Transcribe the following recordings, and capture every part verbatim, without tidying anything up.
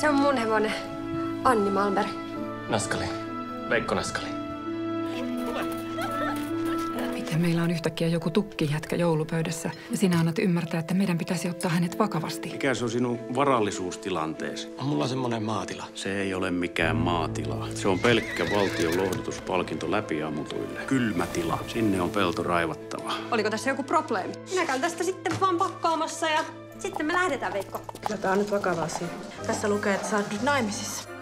Se on mun hevonen. Anni Malmberg. Naskali. Veikko Naskali. Miten meillä on yhtäkkiä joku tukkijätkä joulupöydässä ja sinä annat ymmärtää, että meidän pitäisi ottaa hänet vakavasti? Mikä se on sinun varallisuustilanteesi? Mulla on semmonen maatila. Se ei ole mikään maatila. Se on pelkkä valtion lohdutuspalkinto läpiammutuille. Kylmätila. Sinne on pelto raivattava. Oliko tässä joku probleemi? Minä käyn tästä sitten vaan pakkaamassa ja sitten me lähdetään, Veikko. Kyllä tää on nyt vakava asia. Tässä lukee, että sä oot nyt naimisissa.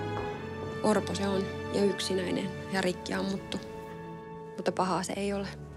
Orpo se on ja yksinäinen ja rikki ammuttu. Mutta pahaa se ei ole.